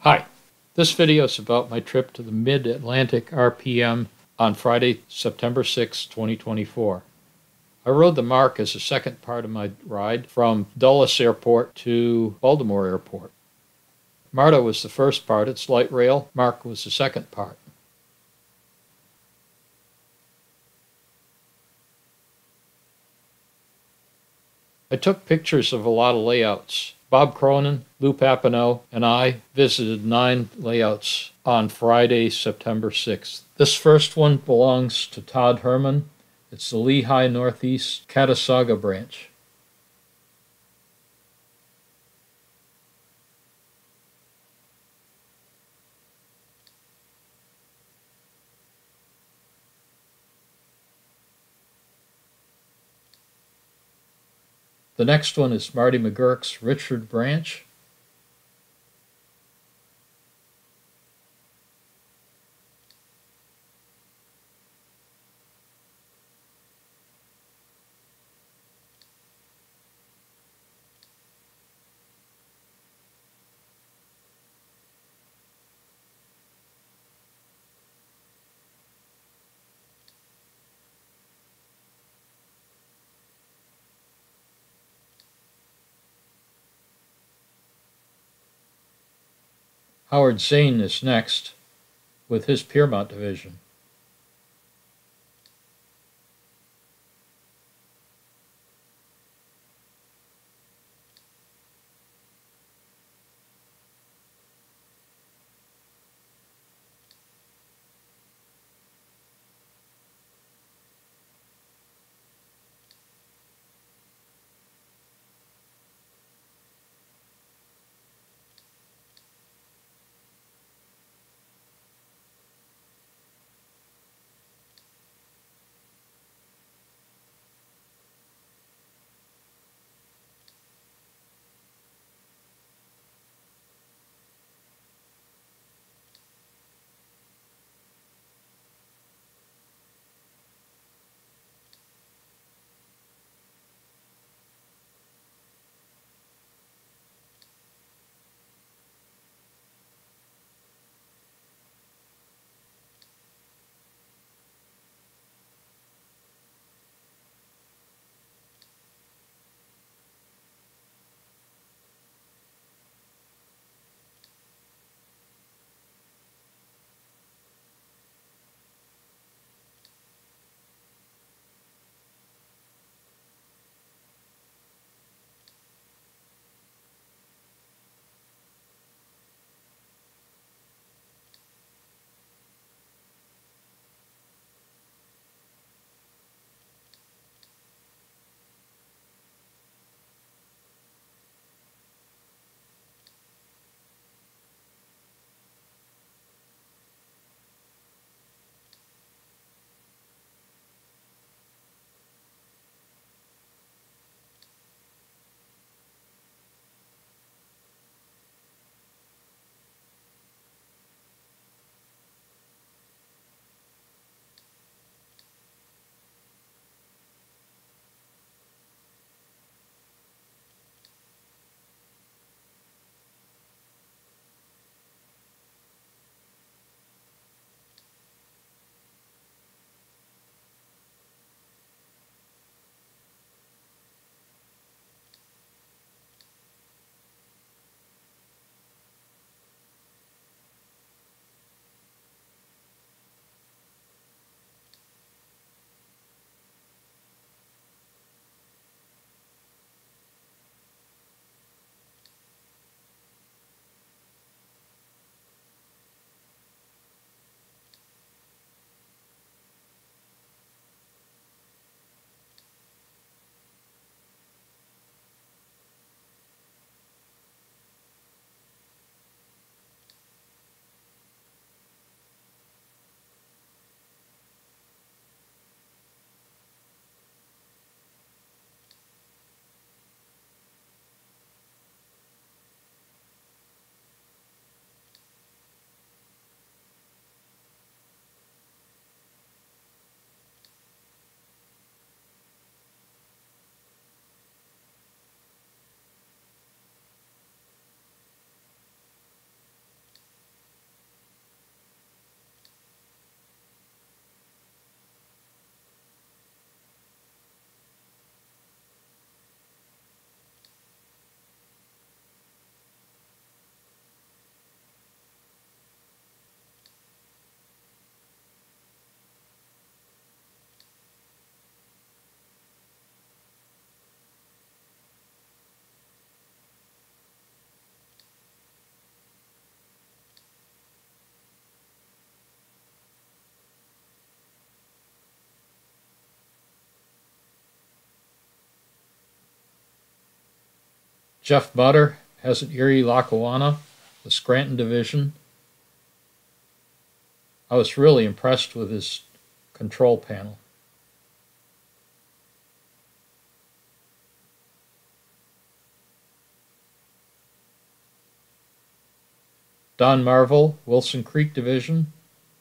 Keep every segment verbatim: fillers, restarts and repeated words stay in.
Hi, this video is about my trip to the Mid-Atlantic R P M on Friday, September sixth, twenty twenty-four. I rode the Mark as the second part of my ride from Dulles Airport to Baltimore Airport. MARTA was the first part, it's light rail. Mark was the second part. I took pictures of a lot of layouts. Bob Cronin, Lou Papineau, and I visited nine layouts on Friday, September sixth. This first one belongs to Todd Herman. It's the Lehigh Northeast Catasauqua branch. The next one is Marty McGurk's Richard Branch. Howard Zane is next with his Piermont division. Jeff Butter has an Erie Lackawanna, the Scranton division. I was really impressed with his control panel. Don Marvel, Wilson Creek division.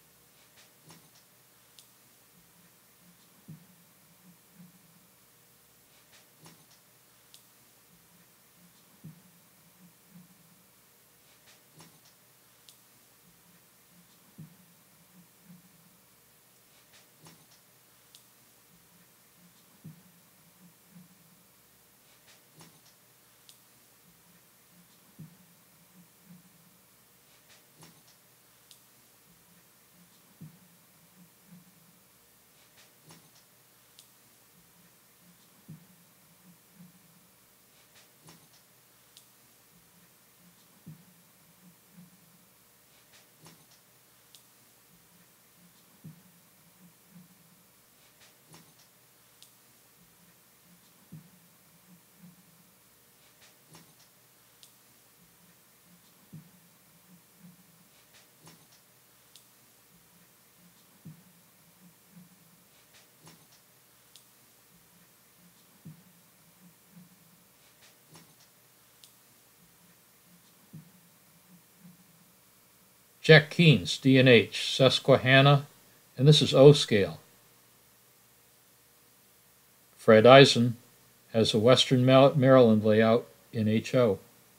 Jack Keynes, D and H, Susquehanna, and this is O scale. Fred Eisen has a Western Maryland layout in H O.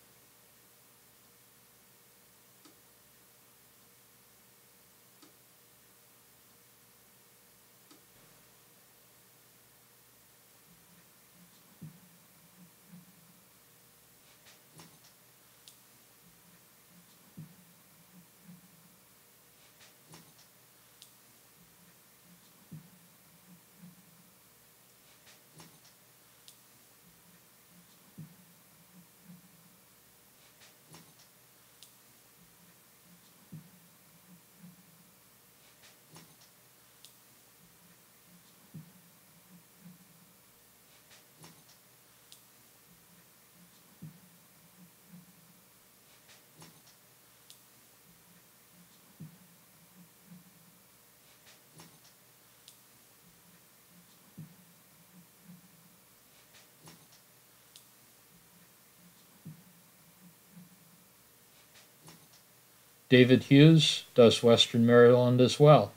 David Hughes does Western Maryland as well.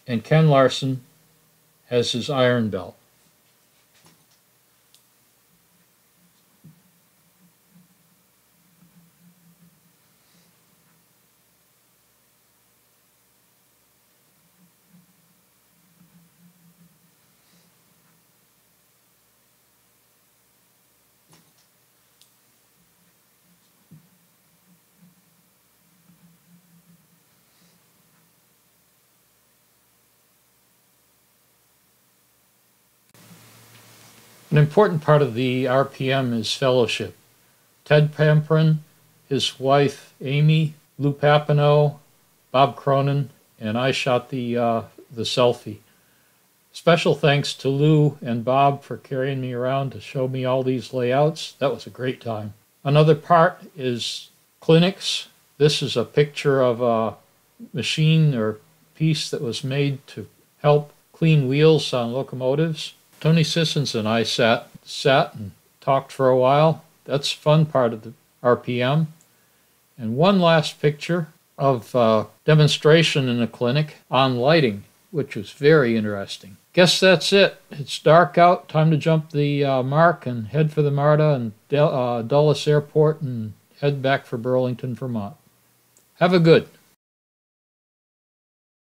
and Ken Larson has his iron belt. An important part of the R P M is fellowship. Ted Pamprin, his wife Amy, Lou Papineau, Bob Cronin, and I shot the, uh, the selfie. Special thanks to Lou and Bob for carrying me around to show me all these layouts. That was a great time. Another part is clinics. This is a picture of a machine or piece that was made to help clean wheels on locomotives. Tony Sissons and I sat, sat and talked for a while. That's a fun part of the R P M. And one last picture of a demonstration in a clinic on lighting, which was very interesting. Guess that's it. It's dark out. Time to jump the uh, Mark and head for the MARTA and Del uh, Dulles Airport and head back for Burlington, Vermont. Have a good.